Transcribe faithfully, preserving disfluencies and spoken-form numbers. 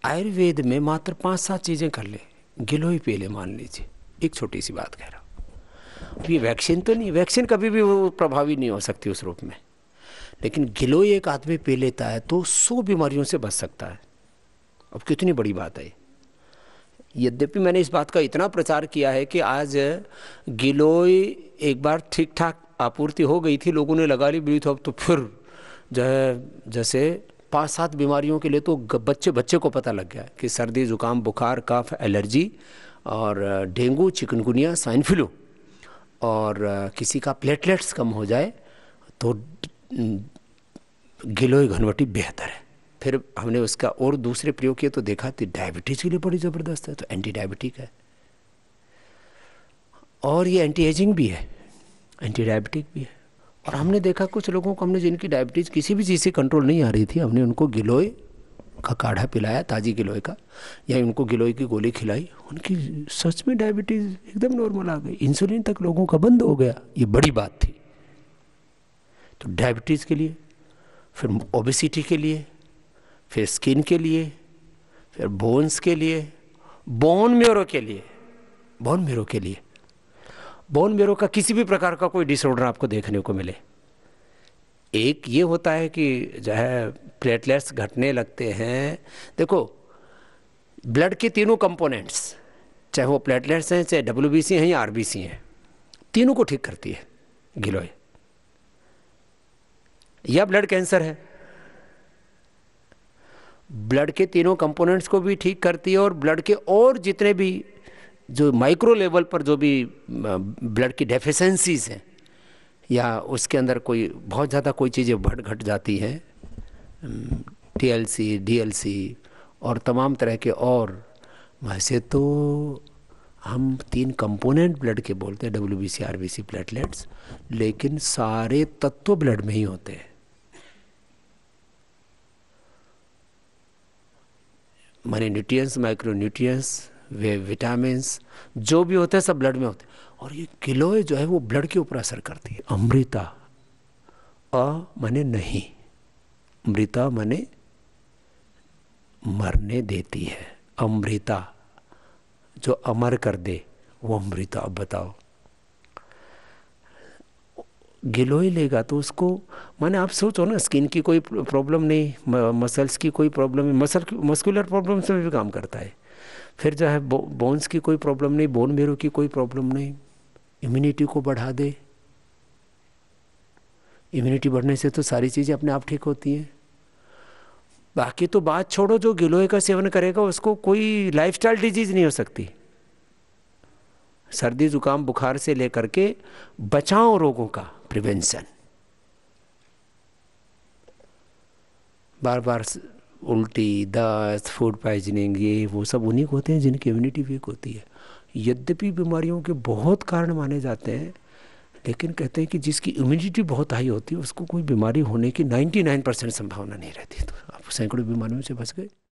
आयुर्वेद में मात्र पांच सात चीज़ें कर ले, गिलोय पी ले, मान लीजिए, एक छोटी सी बात कह रहा हूँ। अब ये वैक्सीन तो नहीं, वैक्सीन कभी भी वो प्रभावी नहीं हो सकती उस रूप में, लेकिन गिलोय एक आदमी पी लेता है तो सौ बीमारियों से बच सकता है। अब कितनी बड़ी बात है। यद्यपि मैंने इस बात का इतना प्रचार किया है कि आज गिलोय एक बार ठीक ठाक आपूर्ति हो गई थी, लोगों ने लगा ली भी, तो अब तो फिर जो है जैसे पांच सात बीमारियों के लिए तो बच्चे बच्चे को पता लग गया कि सर्दी जुकाम बुखार कफ एलर्जी और डेंगू चिकनगुनिया स्वाइन फ्लू और किसी का प्लेटलेट्स कम हो जाए तो गिलोय घनवटी बेहतर है। फिर हमने उसका और दूसरे प्रयोग किए तो देखा कि डायबिटीज़ के लिए बड़ी ज़बरदस्त है, तो एंटी डायबिटिक है और ये एंटी एजिंग भी है, एंटी डायबिटिक भी है। और हमने देखा कुछ लोगों को, हमने जिनकी डायबिटीज़ किसी भी चीज़ से कंट्रोल नहीं आ रही थी, हमने उनको गिलोय का काढ़ा पिलाया, ताज़ी गिलोय का, या उनको गिलोय की गोली खिलाई, उनकी सच में डायबिटीज़ एकदम नॉर्मल आ गई, इंसुलिन तक लोगों का बंद हो गया। ये बड़ी बात थी। तो डायबिटीज़ के लिए, फिर ओबेसिटी के लिए, फिर स्किन के लिए, फिर बोन्स के लिए, बोन मेरो के लिए, बोन मेरो के लिए, बोन मेरो का किसी भी प्रकार का कोई डिसऑर्डर आपको देखने को मिले, एक ये होता है कि जो है प्लेटलेट्स घटने लगते हैं। देखो, ब्लड के तीनों कंपोनेंट्स, चाहे वो प्लेटलेट्स हैं, चाहे डब्ल्यूबीसी हैं या आरबीसी हैं, तीनों को ठीक करती है गिलोय। या ब्लड कैंसर है, ब्लड के तीनों कंपोनेंट्स को भी ठीक करती है और ब्लड के और जितने भी जो माइक्रो लेवल पर जो भी ब्लड की डेफिशिएंसीज हैं या उसके अंदर कोई बहुत ज़्यादा कोई चीज़ें बढ़ घट जाती हैं, टीएलसी डीएलसी और तमाम तरह के, और वैसे तो हम तीन कंपोनेंट ब्लड के बोलते हैं, डब्ल्यूबीसी आरबीसी प्लेटलेट्स, लेकिन सारे तत्व ब्लड में ही होते हैं। माने न्यूट्रिएंट्स, माइक्रो न्यूट्रिएंट्स, वे विटामिन्स जो भी होते हैं सब ब्लड में होते हैं। और ये गिलोय जो है वो ब्लड के ऊपर असर करती है। अमृता, अ माने नहीं, अमृता माने मरने देती है, अमृता जो अमर कर दे वो अमृता। अब बताओ, गिलोय लेगा तो उसको, माने आप सोचो ना, स्किन की कोई प्रॉब्लम नहीं, मसल्स की कोई प्रॉब्लम नहीं, मसल मस्कुलर प्रॉब्लम से भी काम करता है। फिर जो है बो, बोन्स की कोई प्रॉब्लम नहीं, बोन मेरो की कोई प्रॉब्लम नहीं, इम्यूनिटी को बढ़ा दे। इम्यूनिटी बढ़ने से तो सारी चीज़ें अपने आप ठीक होती हैं। बाकी तो बात छोड़ो, जो गिलोय का सेवन करेगा उसको कोई लाइफस्टाइल डिजीज नहीं हो सकती। सर्दी जुकाम बुखार से लेकर के बचाव रोगों का प्रिवेंशन, बार बार उल्टी, दस्त, फूड पॉइजनिंग, ये वो सब उन्हीं को होते हैं जिनकी इम्यूनिटी वीक होती है। यद्यपि बीमारियों के बहुत कारण माने जाते हैं, लेकिन कहते हैं कि जिसकी इम्यूनिटी बहुत हाई होती है उसको कोई बीमारी होने की निन्यानवे परसेंट संभावना नहीं रहती। तो आप सैकड़ों बीमारियों से बच गए।